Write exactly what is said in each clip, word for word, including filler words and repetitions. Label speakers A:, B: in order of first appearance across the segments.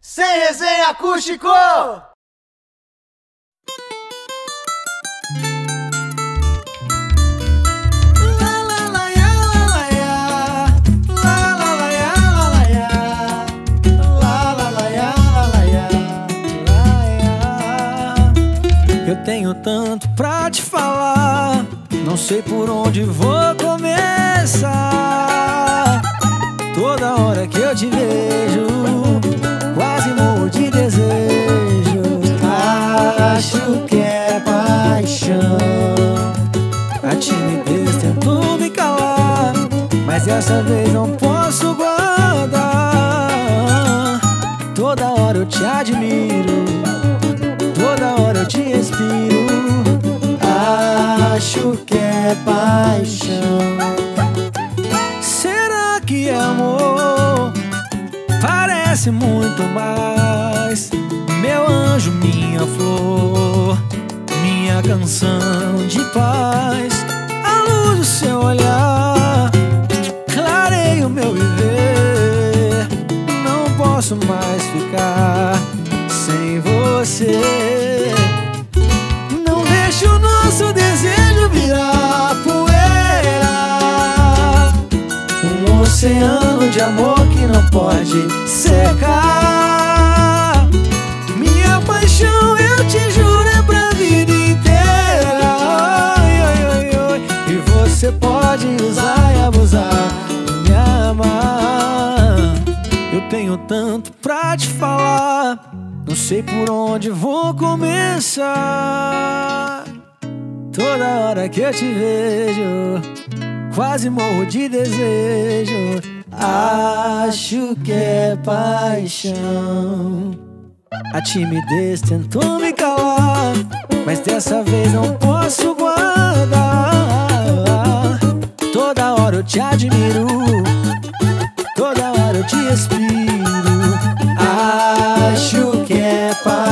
A: Sem resenha acústico!
B: Eu tenho tanto pra te falar, não sei por onde vou começar. Toda hora que eu te vejo, quase morro de desejo. Acho que é paixão. A timidez tentou me calar, mas dessa vez não posso guardar. Toda hora eu te admiro, toda hora eu te respiro. Acho que é paixão. Será que é amor? Parece muito mais. Meu anjo, minha flor, minha canção de paz. A luz do seu olhar clareia o meu viver. Não posso mais ficar sem você. Não deixe o nosso desejo virar poeira. Um oceano de amor que não pode secar. Minha paixão, eu te juro, é pra vida inteira. Ai, ai, ai, ai. E você pode usar e abusar, me amar. Eu tenho tanto pra te falar, não sei por onde vou começar. Toda hora que eu te vejo, quase morro de desejo. Acho que é paixão. A timidez tentou me calar, mas dessa vez não posso guardar. Toda hora eu te admiro, toda hora eu te respiro. Acho que é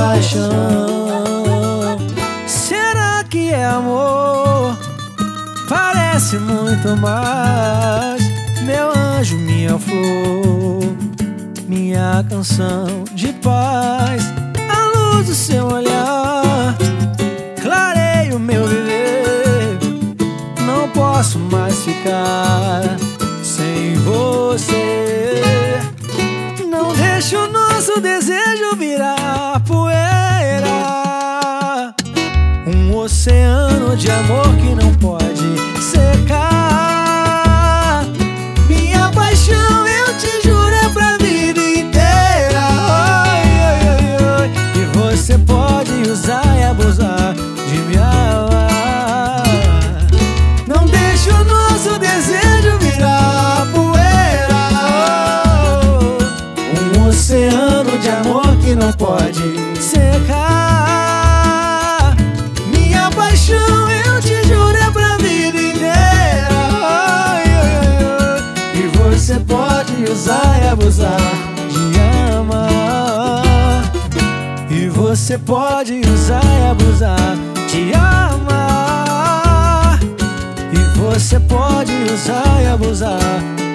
B: paixão. Será que é amor? Parece muito mais. Meu anjo, minha flor, minha canção de paz. A luz do seu olhar clareia o meu viver. Não posso mais ficar sem você. Não deixe o nosso desejo virar poeira. Um oceano de amor que não pode secar. Minha paixão, eu te juro, é pra vida inteira. Ai, ai, ai, ai. E você pode usar e abusar de me amar. Não deixe o nosso desejo virar poeira. Um oceano de amor que não pode secar. Minha paixão, eu te juro, é pra vida inteira. Ai, ai, ai, ai. E você pode usar e abusar de amar. E você pode usar e abusar de amar. E você pode usar e abusar